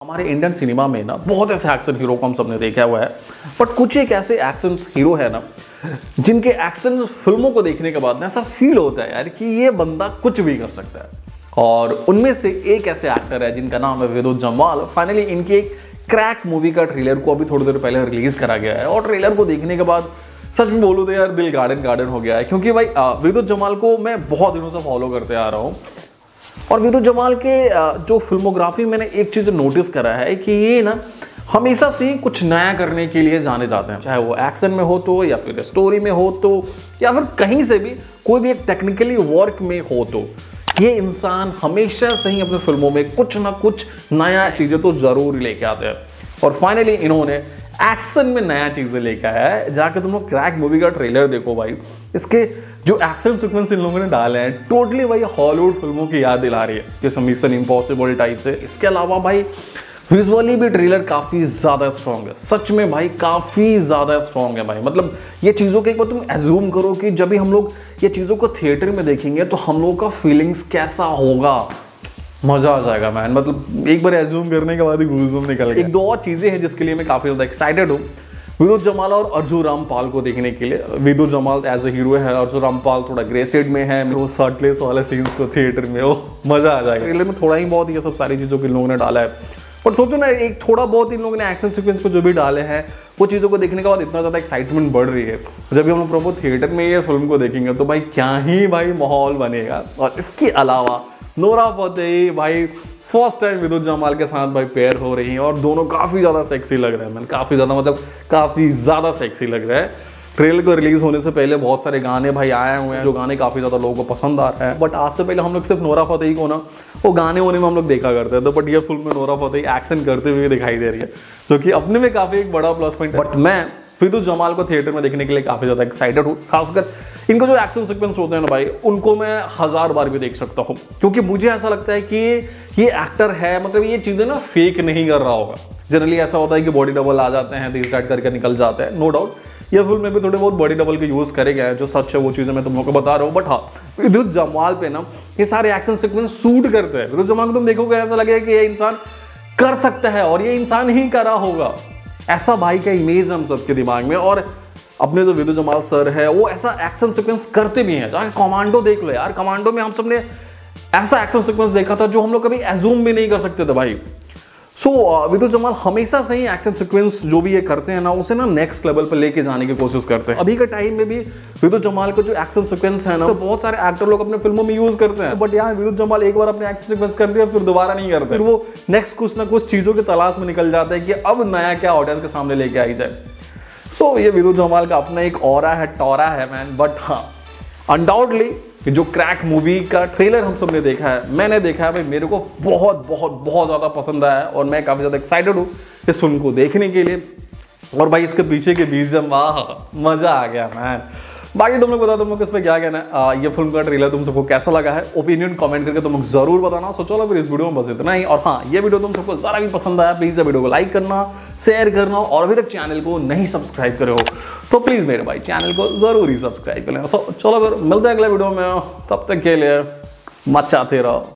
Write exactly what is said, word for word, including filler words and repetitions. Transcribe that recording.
हमारे Indian cinema में ना बहुत ऐसे एक्शन हीरो को हम सबने देखा हुआ है, बट कुछ एक ऐसे एक्शन हीरो है ना जिनके एक्शन फिल्मों को देखने के बाद ना ऐसा फील होता है यार कि ये बंदा कुछ भी कर सकता है। और उनमें से एक ऐसे एक्टर है जिनका नाम है विदुत जम्वाल। फाइनली इनकी एक क्रैक मूवी का ट्रेलर को अभी थोड़ी देर पहले रिलीज करा गया है और ट्रेलर को देखने के बाद सच में बोलूँ तो यार दिल गार्डन गार्डन हो गया है, क्योंकि भाई विदुत जम्वाल को मैं बहुत दिनों से फॉलो करते आ रहा हूँ और विदुत जम्वाल के जो फिल्मोग्राफी मैंने एक चीज़ नोटिस करा है कि ये ना हमेशा से कुछ नया करने के लिए जाने जाते हैं, चाहे वो एक्शन में हो तो या फिर स्टोरी में हो तो या फिर कहीं से भी कोई भी एक टेक्निकली वर्क में हो तो ये इंसान हमेशा से ही अपने फिल्मों में कुछ ना कुछ नया चीज़ें तो जरूर लेके आते हैं। और फाइनली इन्होंने एक्शन में नया चीज़ें लेके आया है। जाके तुम लोग क्रैक मूवी का ट्रेलर देखो भाई, इसके जो एक्शन सीक्वेंस इन लोगों ने डाले हैं टोटली भाई हॉलीवुड फिल्मों की याद दिला रही है, जैसे मिशन इम्पॉसिबल टाइप से। इसके अलावा भाई विजुअली भी ट्रेलर काफ़ी ज़्यादा स्ट्रॉन्ग है, सच में भाई काफ़ी ज़्यादा स्ट्रॉन्ग है भाई। मतलब ये चीज़ों के एक बार तुम एज्यूम करो कि जब भी हम लोग ये चीज़ों को थिएटर में देखेंगे तो हम लोगों का फीलिंग्स कैसा होगा, मज़ा आ जाएगा मैन। मतलब एक बार एज्यूम करने के बाद ही गूज़बम्स निकल गए। एक दो और चीज़ें हैं जिसके लिए मैं काफ़ी ज़्यादा एक्साइटेड हूँ विदुत जम्वाल और अर्जुन रामपाल को देखने के लिए। Vidyut Jammwal as a hero है, अर्जुन रामपाल थोड़ा ग्रे शेड में है, वो शर्टलेस वाले सीन्स को थिएटर में वो मज़ा आ जाएगा। ट्रेलर में थोड़ा ही बहुत ये सब सारी चीज़ों के लोगों ने डाला है, पर सोचो ना एक थोड़ा बहुत इन लोगों ने एक्शन सीक्वेंस को जो भी डाले हैं वो चीज़ों को देखने के बाद इतना ज़्यादा एक्साइटमेंट बढ़ रही है। जब भी हम लोग प्रॉपर थिएटर में ये फिल्म को देखेंगे तो भाई क्या ही भाई माहौल बनेगा। और इसके अलावा नोरा फतेही भाई फर्स्ट टाइम विदुत जम्वाल के साथ भाई पेयर हो रही हैं और दोनों काफ़ी ज़्यादा सेक्सी लग रहे हैं मैंने, काफ़ी ज़्यादा मतलब काफ़ी ज़्यादा सेक्सी लग रहा है। ट्रेलर को रिलीज होने से पहले बहुत सारे गाने भाई आए हुए हैं जो गाने काफ़ी ज़्यादा लोगों को पसंद आ रहे हैं, बट आज से पहले हम लोग सिर्फ नोरा फतेही को ना वो गाने होने में हम लोग देखा करते थे, बट ये फिल्म में नोरा फतेही एक्शन करते हुए दिखाई दे रही है जो कि अपने में काफ़ी एक बड़ा प्लस पॉइंट है। बट मैं विदुत जम्वाल को थिएटर में देखने के लिए काफ़ी ज़्यादा एक्साइटेड हूँ। खासकर इनको जो एक्शन सीक्वेंस होते हैं ना भाई उनको मैं हज़ार बार भी देख सकता हूँ, क्योंकि मुझे ऐसा लगता है कि ये एक्टर है मतलब ये चीज़ें ना फेक नहीं कर रहा होगा। जनरली ऐसा होता है कि बॉडी डबल आ जाते हैं दिस डाइट करके निकल जाते हैं, नो डाउट ये फिल्म में भी थोड़े बहुत बॉडी डबल के यूज़ करे गए हैं, जो सच है वो चीज़ें मैं तुम लोगों को बता रहा हूँ। बट हाँ विदुत जम्वाल पे ना ये सारे एक्शन सीक्वेंस सूट करते हैं। विदुत जम्वाल को तुम देखोगे ऐसा लगेगा कि ये इंसान कर सकता है और ये इंसान ही करा होगा, ऐसा भाई का इमेज हम सबके दिमाग में। और अपने जो विदुत जम्वाल सर है वो ऐसा एक्शन सीक्वेंस करते भी हैं। जाके कमांडो देख लो यार, कमांडो में हम सब ने ऐसा एक्शन सीक्वेंस देखा था जो हम लोग कभी एज्यूम भी नहीं कर सकते थे भाई। सो so, विदुत जम्वाल हमेशा से ही एक्शन सीक्वेंस जो भी ये करते हैं ना उसे ना नेक्स्ट लेवल पर लेके जाने की कोशिश करते हैं। अभी के टाइम में भी विदुत जम्वाल को जो एक्शन सीक्वेंस है ना तो बहुत सारे एक्टर लोग अपने फिल्मों में यूज करते हैं, बट यहाँ विदुत जम्वाल एक बार अपने एक्शन सीक्वेंस कर दिया फिर दोबारा नहीं करते, फिर वो नेक्स्ट कुछ ना कुछ चीज़ों की तलाश में निकल जाते हैं कि अब नया क्या ऑडियंस के सामने लेके आई जाए। सो so, ये विदुत जम्वाल का अपना एक ऑरा है, टॉरा है मैन। बट हाँ अनडाउटली जो क्रैक मूवी का ट्रेलर हम सब ने देखा है, मैंने देखा है भाई, मेरे को बहुत बहुत बहुत ज़्यादा पसंद आया है और मैं काफ़ी ज़्यादा एक्साइटेड हूँ इस फिल्म को देखने के लिए। और भाई इसके पीछे के बीजीएम वाह मज़ा आ गया मैन। बाकी तुम लोग बताओ तुम लोग इस पर क्या कहना है, ये फिल्म का ट्रेलर तुम सबको कैसा लगा है, ओपिनियन कमेंट करके तुम लोग जरूर बताना। सो चलो फिर इस वीडियो में बस इतना ही। और हाँ ये वीडियो तुम सबको ज़रा भी पसंद आया प्लीज़ वीडियो को लाइक करना, शेयर करना और अभी तक चैनल को नहीं सब्सक्राइब करे हो तो प्लीज़ मेरे भाई चैनल को ज़रूर ही सब्सक्राइब कर लेना। सो चलो फिर मिलते हैं अगले वीडियो में, तब तक के लिए मचाते रहो।